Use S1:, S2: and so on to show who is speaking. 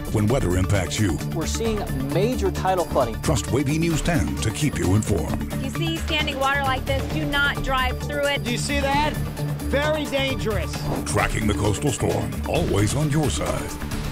S1: when weather impacts you.
S2: We're seeing major tidal flooding.
S1: Trust WAVY News 10 to keep you informed.
S3: If you see standing water like this, do not drive through it.
S4: Do you see that? Very dangerous.
S1: Tracking the coastal storm, always on your side.